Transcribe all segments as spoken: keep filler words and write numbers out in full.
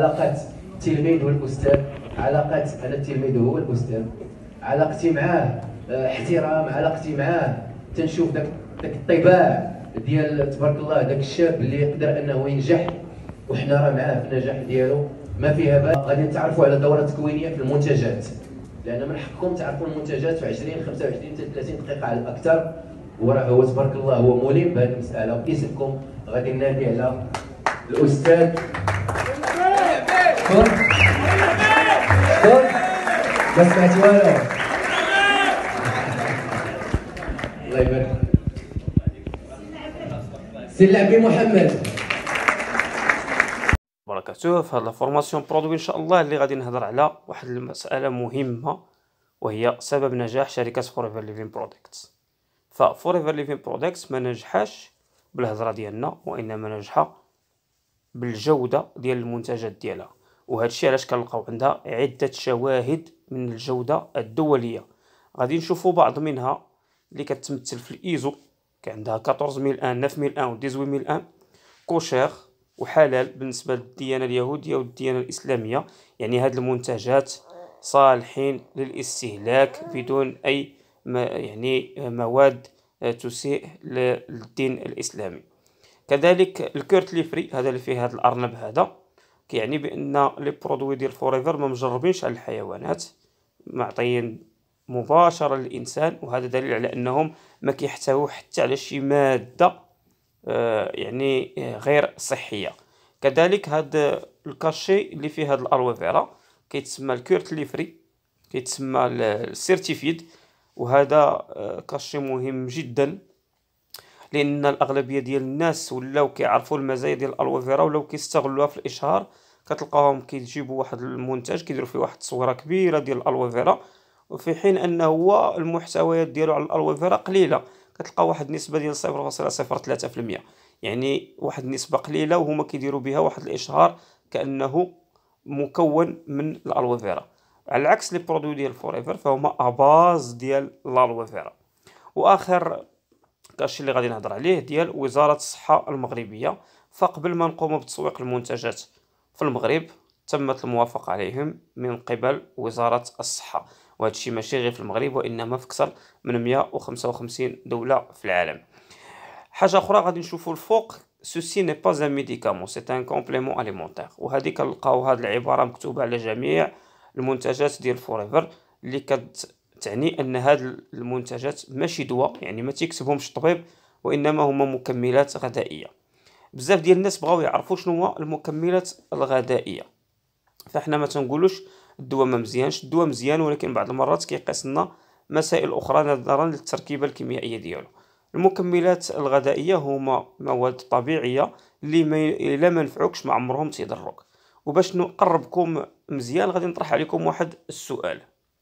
علاقة التلميذ والاستاذ، علاقة انا التلميذ هو الاستاذ، علاقتي معاه احترام، علاقتي معاه تنشوف داك داك الطباع ديال تبارك الله داك الشاب اللي يقدر انه ينجح، وحنا راه معاه في النجاح ديالو ما فيها بال. غادي نتعرفوا على دوره تكوينيه في المنتجات، لان من حقكم تعرفوا المنتجات في عشرين خمسة وعشرين حتى ثلاثين دقيقه على الاكثر، وراه هو تبارك الله هو ملم بهذه المساله. باسمكم غادي ننادي على الاستاذ شكون شكون ما سمعتي والو. الله يبارك. سي العبي محمد بركاته. في هذه الفورماسيون برودوي ان شاء الله اللي غادي نهضر على واحد المساله مهمه، وهي سبب نجاح شركه فوريفر ليفين برودكتس. ففوريفر ليفين برودكتس ما نجحش بالهضره ديالنا، وانما نجح بالجوده ديال المنتجات ديالها. وهذا الشيء علاش كنلقاو عندها عده شواهد من الجوده الدوليه. غادي نشوفوا بعض منها اللي كتمثل في الايزو، كان عندها أربعطاش ميل واحد، تسعة ميل واحد و ثمانية عشر ميل واحد، كوشير وحلال بالنسبه للديانه اليهوديه والديانه الاسلاميه. يعني هاد المنتجات صالحين للاستهلاك بدون اي ما يعني مواد تسيء للدين الاسلامي. كذلك الكيرتلي فري، هذا اللي فيه هذا الارنب هذا، كيعني بان لي برودوي ديال فوريفر ما مجربينش على الحيوانات، معطيين مباشره للانسان، وهذا دليل على انهم ما كيحتووا حتى على شي ماده آه يعني آه غير صحيه. كذلك هذا الكاشي اللي فيه هذا الالوفيرا كيتسمى الكيرتلي فري، كيتسمى السيرتيفيد، وهذا آه كاشي مهم جدا، لان الاغلبيه ديال الناس ولاو كيعرفوا المزايا ديال الالوفيرا ولاو كيستغلوها في الاشهار. كتلقاهم كيجيبوا واحد المنتج كيديروا فيه واحد التصويره كبيره ديال الالوفيرا، وفي حين انه هو المحتويات ديالو على الالوفيرا قليله، كتلقى واحد النسبه ديال صفر فاصلة صفر ثلاثة في المية، يعني واحد النسبه قليله، وهما كيديروا بها واحد الاشهار كانه مكون من الالوفيرا. على العكس لي برودوي ديال فوريفر فهما اباز ديال الالوفيرا. واخر كاشي اللي غادي نهضر عليه ديال وزاره الصحه المغربيه. فقبل ما نقوم بتسويق المنتجات في المغرب تمت الموافقه عليهم من قبل وزاره الصحه، وهذا الشيء ماشي غير في المغرب وانما في اكثر من مئة وخمسة وخمسين دوله في العالم. حاجه اخرى غادي نشوفوا الفوق، سوسي ني با ان ميديكامون سي ان كومبليمون اليمونتير، وهذه كنلقاو هذه العباره مكتوبه على جميع المنتجات ديال فوريفر، اللي كتعني ان هذه المنتجات ماشي دواء، يعني ما تيكتبهمش الطبيب، وانما هما مكملات غذائيه. بزاف ديال الناس بغاو يعرفوا شنو هو المكملات الغذائيه، فاحنا ما تنقولوش الدواء ما مزيانش، الدواء مزيان، ولكن بعض المرات كيقيس لنا مسائل اخرى نظرا للتركيبه الكيميائيه ديالو. المكملات الغذائيه هما مواد طبيعيه اللي ما الا ما نفعوكش ما عمرهم تيضروك. وباش نقربكم مزيان غادي نطرح عليكم واحد السؤال.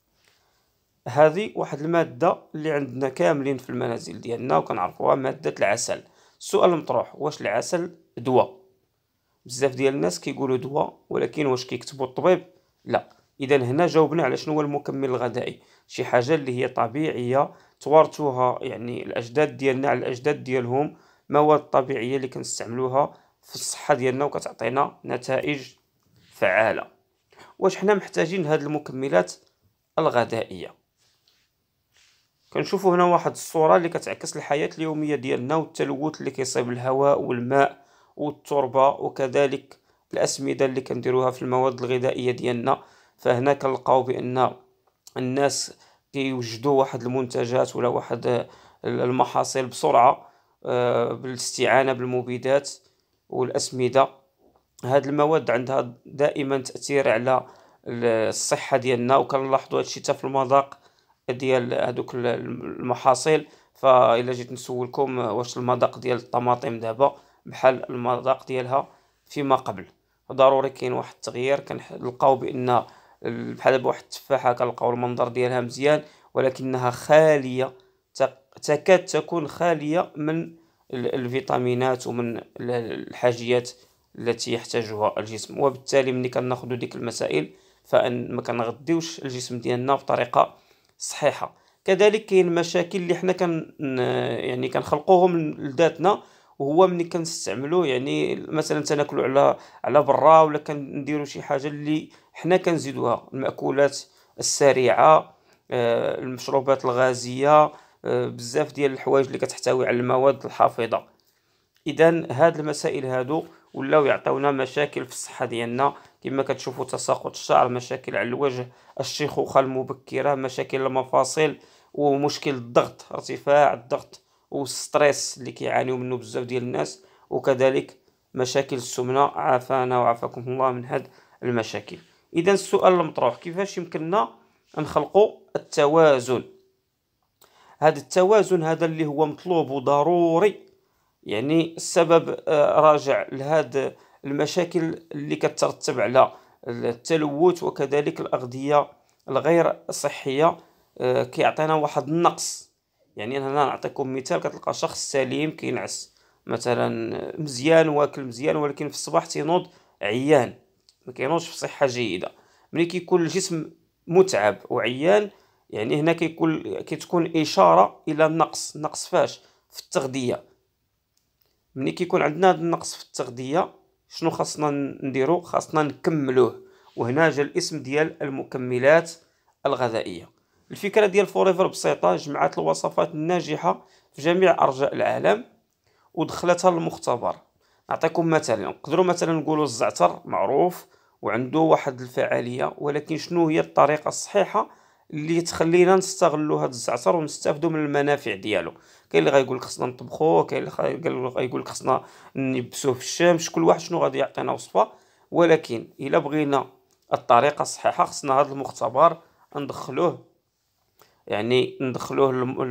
هذه واحد الماده اللي عندنا كاملين في المنازل ديالنا وكنعرفوها، ماده العسل. السؤال المطروح، واش العسل دواء؟ بزاف ديال الناس كيقولوا دواء، ولكن واش كيكتبوا الطبيب؟ لا. اذا هنا جاوبنا على شنو هو المكمل الغذائي، شي حاجه اللي هي طبيعيه توارثوها يعني الاجداد ديالنا على الاجداد ديالهم، مواد طبيعيه اللي كنستعملوها في الصحه ديالنا وكتعطينا نتائج فعاله. واش حنا محتاجين هاد المكملات الغذائيه؟ كنشوفوا هنا واحد الصوره اللي كتعكس الحياه اليوميه ديالنا والتلوث اللي كيصيب الهواء والماء والتربه، وكذلك الاسمده اللي كنديروها في المواد الغذائيه ديالنا. فهنا كنلقاو بان الناس كيوجدوا واحد المنتجات ولا واحد المحاصيل بسرعه بالاستعانه بالمبيدات والاسمده. هاد المواد عندها دائما تاثير على الصحه ديالنا، وكنلاحظوا هادشي حتى في المذاق ديال هذوك المحاصيل. فإلا جيت نسولكم واش المذاق ديال الطماطم دابا بحال المذاق ديالها فيما قبل، ضروري كاين واحد التغيير. كنلقاو بان بحال دابا واحد التفاحه كنلقاو المنظر ديالها مزيان، ولكنها خاليه، تكاد تكون خاليه من الفيتامينات ومن الحاجيات التي يحتاجها الجسم، وبالتالي ملي كناخذوا ديك المسائل فان ما كنغذيوش الجسم ديالنا بطريقه صحيحه. كذلك كاين مشاكل اللي حنا كن يعني كنخلقوهم لذاتنا، وهو ملي كنستعملوه يعني مثلا تناكلو على على برا، ولا كنديرو شي حاجه اللي حنا كنزيدوها، المأكولات السريعه، آه، المشروبات الغازيه، آه، بزاف ديال الحوايج اللي كتحتوي على المواد الحافظه. اذا هاد المسائل هادو ولاو يعطيونا مشاكل في الصحه ديالنا، كما كتشوفوا تساقط الشعر، مشاكل على الوجه، الشيخوخه المبكره، مشاكل المفاصل، ومشكل الضغط، ارتفاع الضغط والستريس اللي كيعانيو منه بزاف ديال الناس، وكذلك مشاكل السمنه، عافانا وعافاكم الله من هاد المشاكل. اذا السؤال المطروح، كيفاش يمكننا نخلقوا التوازن؟ هذا التوازن هذا اللي هو مطلوب وضروري، يعني السبب آه، راجع لهاد المشاكل اللي كترتب على التلوث وكذلك الأغذية الغير صحية. آه، كيعطينا واحد النقص. يعني أنا نعطيكم مثال، كتلقى شخص سليم كينعس مثلا مزيان، واكل مزيان، ولكن في الصباح تينوض عيان، ما كينوضش في صحة جيدة. ملي كيكون الجسم متعب وعيان، يعني هنا كيكون كتكون إشارة إلى النقص. نقص فاش؟ في التغذية. ملي كيكون عندنا هذا النقص في التغذيه، شنو خاصنا نديرو؟ خاصنا نكملوه، وهنا جا الاسم ديال المكملات الغذائيه. الفكره ديال فوريفر بسيطه، جمعت الوصفات الناجحه في جميع ارجاء العالم ودخلتها للمختبر. نعطيكم مثال، نقدروا مثلا نقولوا الزعتر معروف وعنده واحد الفعاليه، ولكن شنو هي الطريقه الصحيحه اللي تخلينا نستغلوا هذا الزعتر ونستافدوا من المنافع ديالو؟ كاين اللي غايقول لك خصنا نطبخوه، كاين اللي غايقول لك خصنا نبسوه في الشمس، كل واحد شنو غادي يعطينا وصفه. ولكن الا بغينا الطريقه الصحيحه، خصنا هذا المختبر ندخلوه، يعني ندخلوه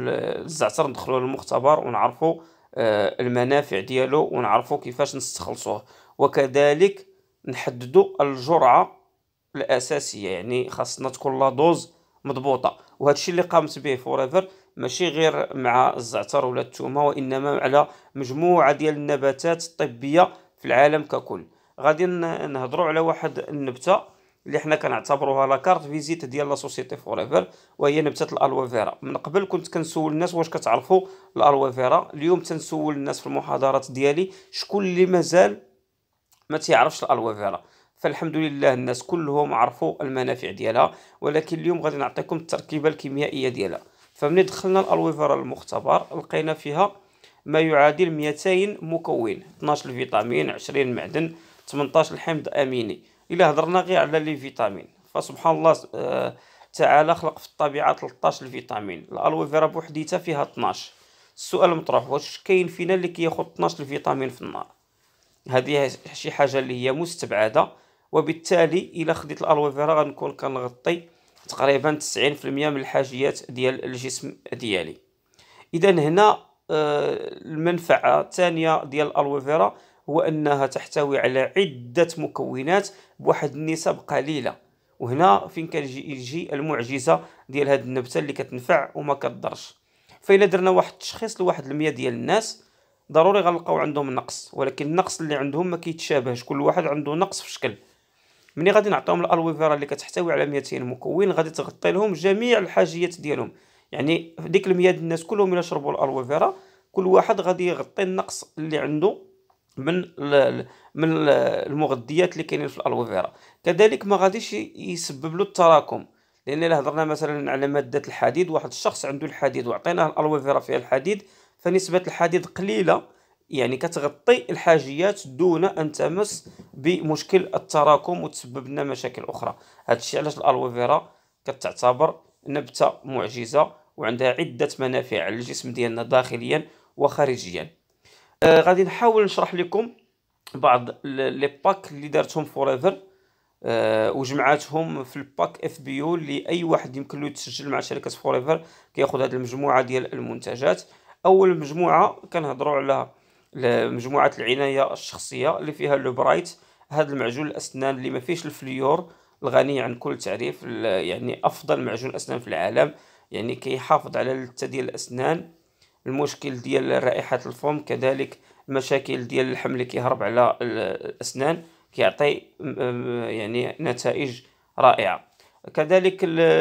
الزعتر ندخلوه للمختبر ونعرفوا آه، المنافع ديالو، ونعرفوا كيفاش نستخلصوه، وكذلك نحددوا الجرعه الاساسيه. يعني خاصنا تكون لا دوز مضبوطه، وهذا الشيء اللي قامت به فوريفر، ماشي غير مع الزعتر ولا الثومه، وانما على مجموعه ديال النباتات الطبيه في العالم ككل. غادي نهضروا على واحد النبته اللي حنا كنعتبروها لا كارت فيزيت ديال لا سوسيتي فوريفر، وهي نبته الالوفيرا. من قبل كنت كنسول الناس واش كتعرفوا الالوفيرا، اليوم تنسول الناس في المحاضرات ديالي شكون اللي مازال ما تيعرفش الالوفيرا. فالحمد لله الناس كلهم عرفوا المنافع ديالها، ولكن اليوم غادي نعطيكم التركيبه الكيميائيه ديالها. فملي دخلنا الالوفيرا للمختبر، لقينا فيها ما يعادل مئتين مكون، اثناش الفيتامين، عشرين المعدن، ثمنطاش الحمض اميني. الا هضرنا غير على لي فيتامين، فسبحان الله آه تعالى خلق في الطبيعه ثلاثطاش الفيتامين، الالوفيرا بوحديتها فيها اثناش. السؤال المطروح، واش كاين فينا اللي كياخذ اثناش الفيتامين في النهار؟ هذه شي حاجه اللي هي مستبعده، وبالتالي الا خديت الالوفيرا غنكون كنغطي تقريبا تسعين في المية من الحاجيات ديال الجسم ديالي. اذا هنا آه المنفعه الثانيه ديال الالوفيرا هو انها تحتوي على عده مكونات بواحد النسب قليله. وهنا فين كتجي يجي المعجزه ديال هذه النبته اللي كتنفع وما كتضرش. فإلا درنا واحد التشخيص لواحد المية ديال الناس، ضروري غنلقاو عندهم نقص، ولكن النقص اللي عندهم ما كيتشابهش، كل واحد عنده نقص في شكل. ملي غادي نعطيهم الالوفيرا اللي كتحتوي على مئتين مكون، غادي تغطي لهم جميع الحاجيات ديالهم. يعني ديك المية ديال الناس كلهم الا شربوا الالوفيرا، كل واحد غادي يغطي النقص اللي عنده من من المغذيات اللي كاينين في الالوفيرا. كذلك ما غاديش يسبب له التراكم، لان الا هضرنا مثلا على ماده الحديد، واحد الشخص عنده الحديد وعطيناه الالوفيرا فيها الحديد، فنسبه الحديد قليله، يعني كتغطي الحاجيات دون ان تمس بمشكل التراكم وتسبب لنا مشاكل اخرى. هذا الشيء علاش الالوفيرا كتعتبر نبته معجزه، وعندها عده منافع على الجسم ديالنا داخليا وخارجيا. آه غادي نحاول نشرح لكم بعض لي باك اللي دارتهم فوريفر آه وجمعاتهم في الباك اف بي يو، اللي اي واحد يمكن له يتسجل مع شركه فوريفر كياخذ هذه المجموعه ديال المنتجات. اول مجموعه كنهضروا على مجموعه العنايه الشخصيه اللي فيها لو برايت، هذا المعجون الاسنان اللي ما فيش الفليور، الغني عن كل تعريف، يعني افضل معجون اسنان في العالم. يعني كيحافظ على اللثه ديال الاسنان، المشكل ديال رائحه الفم، كذلك المشاكل ديال الحمل اللي كيهرب على الاسنان، كيعطي يعني نتائج رائعه. كذلك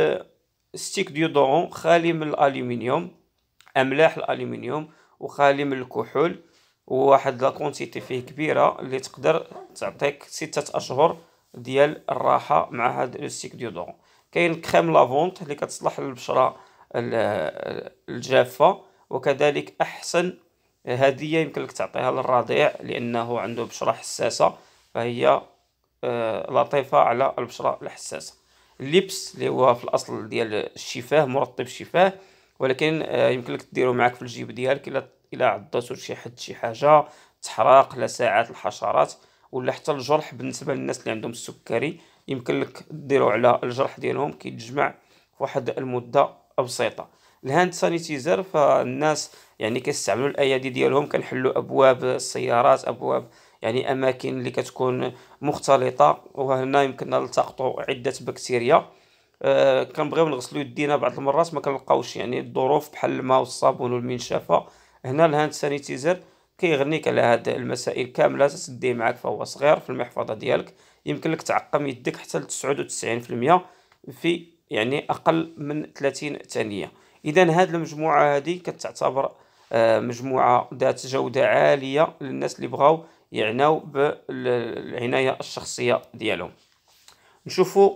الستيك ديودورون خالي من الالومنيوم، املاح الالومنيوم وخالي من الكحول، وواحد لا كونتيتي فيه كبيره اللي تقدر تعطيك ستة اشهر ديال الراحه مع هاد لو ستيك ديودورون. كاين كريم لافونت اللي كتصلح للبشره ال- الجافه، وكذلك احسن هديه يمكن لك تعطيها للرضيع لانه عنده بشره حساسه، فهي آه، لطيفه على البشره الحساسه. اللبس اللي هو في الاصل ديال الشفاه، مرطب الشفاه، ولكن آه، يمكن لك ديرو معاك في الجيب ديالك الا الا عضاتو شي حد شي حاجه تحرق، لا ساعات الحشرات، ولا حتى الجرح بالنسبه للناس اللي عندهم السكري يمكن لك ديرو على الجرح ديالهم كيتجمع في واحد المده بسيطه. الهاند سانيتيزر فالناس يعني كيستعملوا الايادي ديالهم، كنحلوا ابواب السيارات، ابواب يعني اماكن اللي كتكون مختلطه، وهنا يمكن نلتقطوا عده بكتيريا. آه كنبغيو نغسلوا يدينا بعض المرات ما كنلقاوش يعني الظروف بحال الماء والصابون والمنشفه. هنا الهاند سانيتيزر كيغنيك على هاد المسائل كامله، تسديه معاك فهو صغير في المحفظه ديالك، يمكن لك تعقم يدك حتى ل تسعة وتسعين بالمئة في يعني اقل من ثلاثين ثانيه. اذا هاد المجموعه هذه كتعتبر آه، مجموعه ذات جوده عاليه للناس اللي بغاو يعناو بالعنايه الشخصيه ديالهم. نشوفوا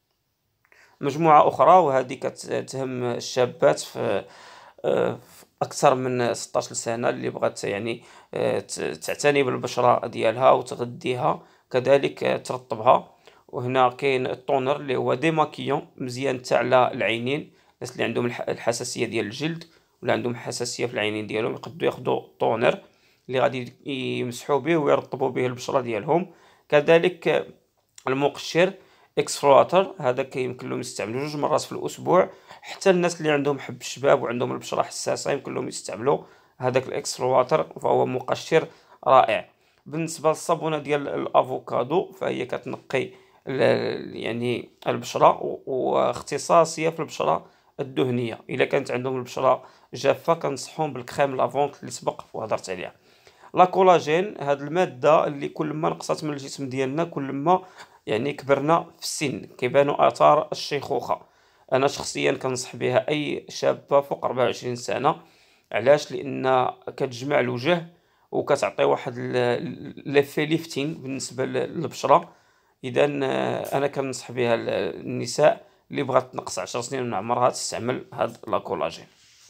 مجموعة أخرى وهذه كتهم الشابات في آه، في أكثر من ستة عشر سنة، اللي بغات يعني آه، ت- تعتني بالبشرة ديالها وتغذيها، كذلك آه، ترطبها. وهنا كاين التونر اللي هو ديماكيون مزيان تاع على العينين، الناس اللي عندهم الح- الحساسية ديال الجلد ولا عندهم حساسية في العينين ديالهم يقدروا ياخذوا تونر اللي غادي يمسحوا به ويرطبوا به البشرة ديالهم. كذلك آه، المقشر اكسفلواتر هذا كيمكن لهم يستعملوا جوج مرات في الاسبوع. حتى الناس اللي عندهم حب الشباب وعندهم البشره حساسه يمكن لهم يستعملوا هذاك الاكسفلواتر، فهو مقشر رائع. بالنسبه للصابونه ديال الافوكادو فهي كتنقي ال- يعني البشره و- واختصاصيه في البشره الدهنيه. الا كانت عندهم البشره جافه كنصحهم بالكريم لافونت اللي سبق وهضرت عليها. لا كولاجين هاد الماده اللي كل ما نقصت من الجسم ديالنا كل ما يعني كبرنا في السن، كيبانوا اثار الشيخوخه. انا شخصيا كنصح بها اي شابه فوق أربعة وعشرين سنه. علاش؟ لان كتجمع الوجه وكتعطي واحد ليفي ليفتين بالنسبه للبشره. اذا انا كنصح بها النساء اللي بغات تنقص عشر سنين من عمرها تستعمل هاد لا كولاجين.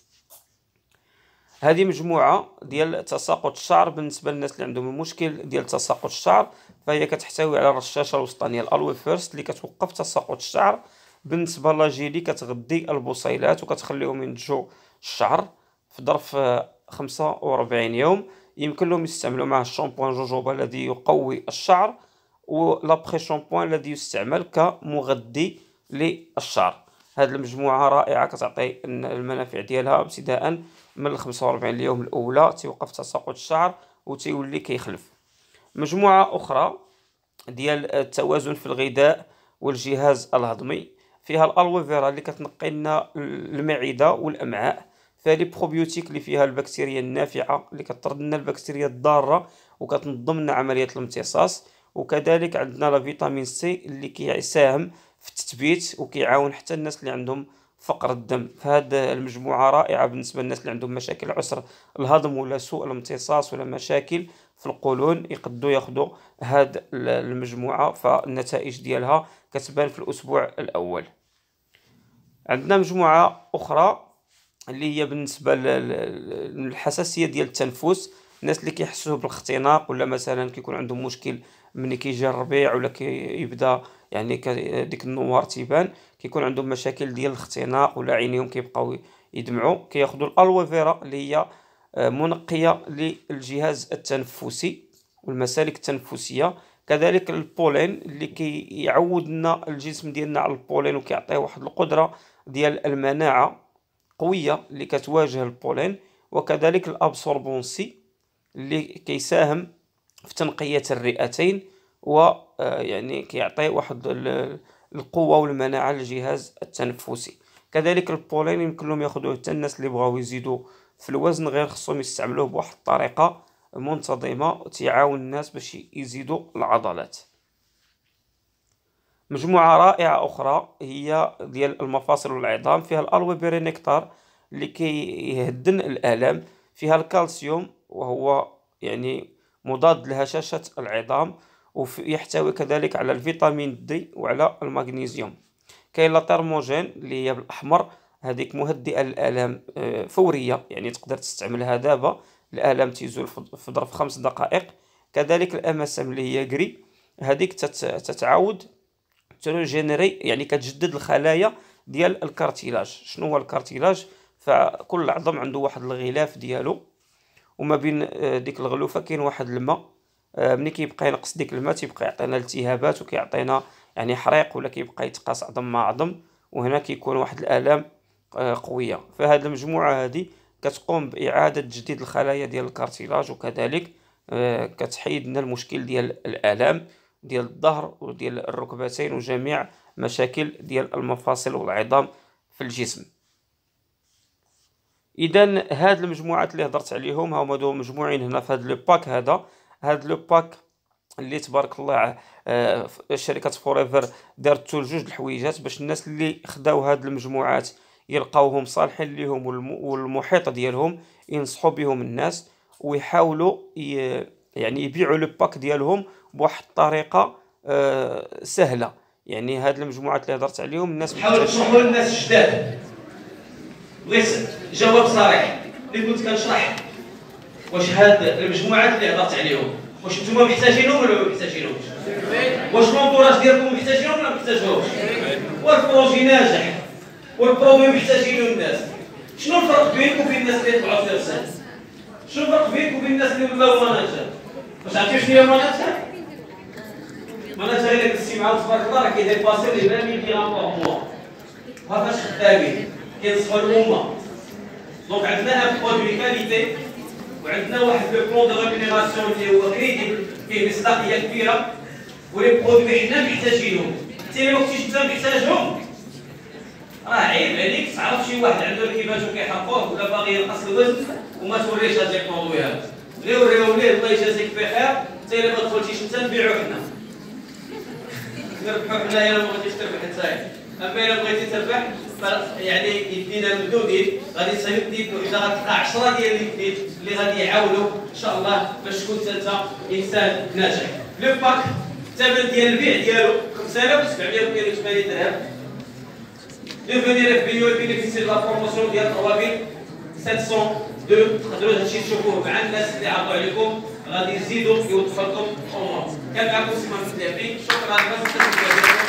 هذه مجموعة ديال تساقط الشعر بالنسبة للناس اللي عندهم المشكل ديال تساقط الشعر، فهي كتحتوي على الرشاشة الوسطانية الألوي فيرست اللي كتوقف تساقط الشعر. بالنسبة لاجيلي كتغذي البصيلات وكتخليهم ينتجوا الشعر في ظرف آه، خمسة وأربعين يوم. يمكن لهم يستعملوا معه الشامبوان جوجوبا الذي يقوي الشعر، ولابخي شامبوان الذي يستعمل كمغذي للشعر. هذه المجموعة رائعة كتعطي المنافع ديالها ابتداء من ال خمسة وأربعين اليوم الأولى تيوقف تساقط الشعر وتيولي كيخلف. مجموعة أخرى ديال التوازن في الغذاء والجهاز الهضمي فيها الالوفيرا اللي كتنقي لنا المعده والامعاء، فيها لي بروبيوتيك اللي فيها البكتيريا النافعه اللي كطرد لنا البكتيريا الضاره وكتنظم لنا عمليه الامتصاص. وكذلك عندنا لا فيتامين سي اللي كيساهم في التثبيت وكيعاون حتى الناس اللي عندهم فقر الدم. فهذه المجموعه رائعه بالنسبه للناس اللي عندهم مشاكل عسر الهضم ولا سوء الامتصاص ولا مشاكل في القولون، يقدروا ياخذوا هاد المجموعة فالنتائج ديالها كتبان في الأسبوع الأول. عندنا مجموعة أخرى اللي هي بالنسبة للحساسية ديال التنفس، الناس اللي كيحسوا بالاختناق ولا مثلا كيكون عندهم مشكل ملي كيجي الربيع ولا كيبدا يعني ك- ديك النوار تيبان، كيكون عندهم مشاكل ديال الاختناق ولا عينيهم كيبقاو يدمعوا، كياخذوا الالوفيرا اللي هي آه، منقية للجهاز التنفسي والمسالك التنفسية. كذلك البولين اللي كيعود لنا الجسم ديالنا على البولين وكيعطيه واحد القدرة ديال المناعة قوية اللي كتواجه البولين. وكذلك الابسوربونسي اللي كيساهم في تنقية الرئتين ويعني كيعطي واحد ال- القوة والمناعة للجهاز التنفسي. كذلك البولين يمكن لهم ياخذوه حتى الناس اللي بغاو يزيدوا في الوزن، غير خصهم يستعملوه بواحد الطريقة منتظمة تيعاون الناس باش يزيدوا العضلات. مجموعة رائعة أخرى هي ديال المفاصل والعظام، فيها الألوي بيري نكتار اللي كيهدن الآلام، فيها الكالسيوم وهو يعني مضاد لهشاشة العظام، ويحتوي كذلك على الفيتامين دي وعلى المغنيسيوم. كاين لا ترموجين اللي هي بالاحمر، هذيك مهدئه للالام فوريه، يعني تقدر تستعملها دابا، الالام تيزول في ظرف خمس دقائق. كذلك الامسم اللي هي كري، هذيك تتعاود تروجينيري، يعني كتجدد الخلايا ديال الكارتيلاج. شنو هو الكارتيلاج؟ فكل عظم عنده واحد الغلاف ديالو، وما بين ديك الغلوفه كاين واحد الماء، ملي كيبقى ينقص ديك الماء تيبقى يعطينا التهابات وكيعطينا يعني حريق، ولا كيبقى يتقاس عظم مع عظم، وهنا كيكون واحد الالام قويه. فهاد المجموعه هذه كتقوم باعاده تجديد الخلايا ديال الكارتيلاج، وكذلك كتحيد لنا المشكل ديال الالام ديال الظهر وديال الركبتين وجميع مشاكل ديال المفاصل والعظام في الجسم. اذا هاد المجموعات اللي هضرت عليهم هما دو مجموعين هنا في هاد لو باك هذا. هاد لو باك اللي تبارك الله آه شركه فوريفر دارت جوج الحويجات باش الناس اللي خداو هاد المجموعات يلقاوهم صالحين ليهم والمحيط ديالهم، ينصحوا بهم الناس ويحاولوا يعني يبيعوا لو باك ديالهم بواحد الطريقه آه سهله. يعني هاد المجموعات اللي هضرت عليهم الناس حاول تشرحوا للناس الجداد، بغيت جواب صريح اللي كنت كنشرح. واش هاد المجموعات اللي هضرت عليهم واش نتوما محتاجينهم ولا ما محتاجينهمش؟ واش لونطوراج ديالكم محتاجينهم ولا ما محتاجوهمش؟ والبروجي ناجح والبرودوي محتاجينو الناس. شنو الفرق بينك وبين الناس اللي طلعوا في رسالة؟ شنو الفرق بينك وبين الناس اللي ولاو ماناجر؟ واش عرفتي شنو هي ماناجر؟ ماناجر الا كنتي معاهم تبارك الله راه كيديباسيو لي vingt mille درهم باغ موا. ها فاش خدامين كينصحوا الامه. دونك عندنا ان برودوي كاليتي وعندنا واحد لو بلون دو ريمونيراسيون اللي هو كريديبل فيه مصداقيه كبيره، ولي برودوي حنا محتاجينهم. حتى الا ما كنتيش انت محتاجهم راه عيب عليك تعرف شي واحد عنده الكيفاج وكيحقوه ولا باغي ينقص الوزن وما توريش هاد لي برودوي هادو. اللي وريهم ليه الله يجازيك بخير، حتى الا ما دخلتيش انت نبيعو حنا. نربحو حنايا الا ما بغيتيش تربح نتايا. اما الا بغيتي تربح يعني يدينا ممدودين، غادي تسيب وحده غتلقى عشرة ديال اليدين اللي غادي يعاونوا ان شاء الله باش تكون انت انسان ناجح. لو باك الثمن ديال البيع ديالو خمسة آلاف وسبعمية وثمانية وثمانين درهم. دو فينير اف بي او بينيفيسي لا بروموسيون ديال طوابير سبعمية واثنين. تقدروا هادشي تشوفوه مع الناس اللي عرضوا عليكم، غادي يزيدوا يوظفوا لكم امور. كان معكم سيمان متلافي، شكرا.